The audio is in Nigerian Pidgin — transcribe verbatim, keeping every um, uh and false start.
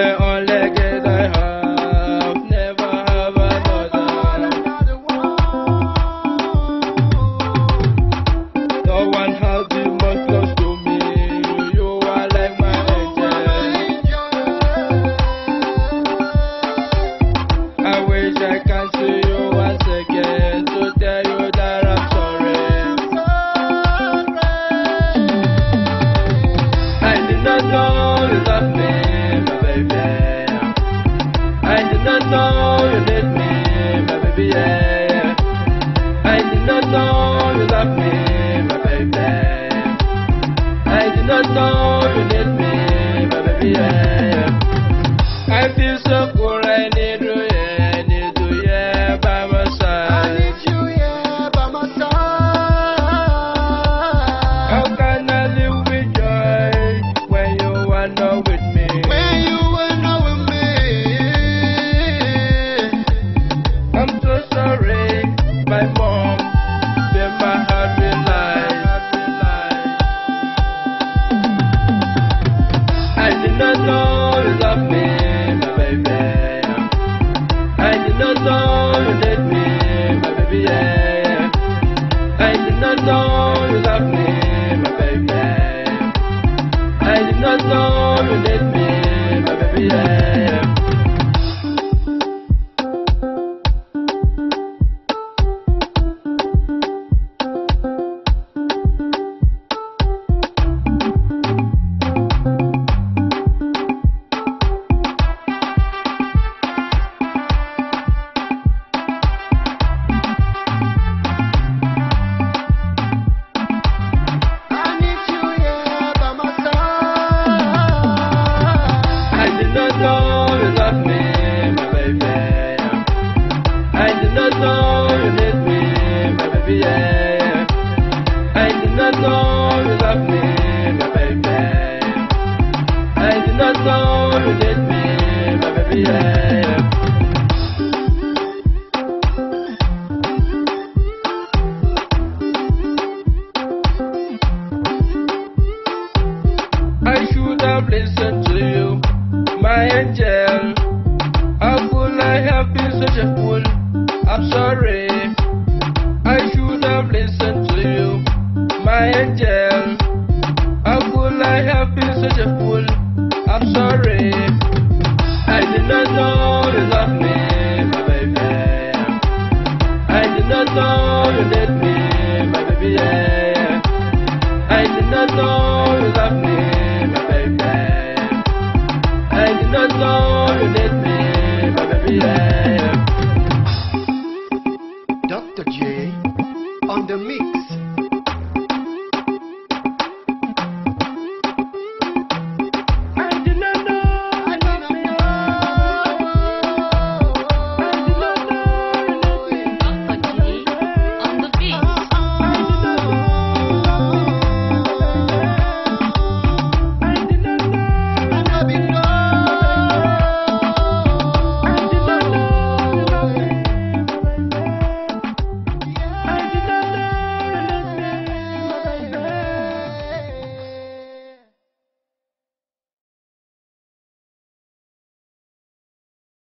the only girl I have, never have another. No one has been more close to me. You are like my angel. I wish I can see you once again to tell you that I'm sorry. I did not know you loved me, my baby. I did not know you need me, my baby. Yeah. I did not know you loved me, my baby. I did not know you need me, my baby. Yeah. I feel so cool, I need you, yeah, I need you, yeah, by my side. I need you, yeah, by my side. How can I live with joy when you are not with me? When you were not with me, I'm so sorry, my mom, then my heart will lie. I did not know you loved me, my baby. I did not know you need me, my baby. Yeah. I did not know you loved me, my baby. I did not know you need me, my baby. Yeah. I need you, yeah, by my side. I did not know you loved me, my baby. I did not know you need me, my baby. Yeah. I did not know you loved me, my baby. I did not know you need me, my baby. Yeah. I should have listened to you, my angel. How could I have been such a fool? I'm sorry. I should have listened to you, my angel. How could I have been such a fool? I'm sorry. I did not know you loved me, my baby. I did not know you need me, my baby. Yeah. I did not know you loved me, my baby. I did not know you need me, my baby. Yeah.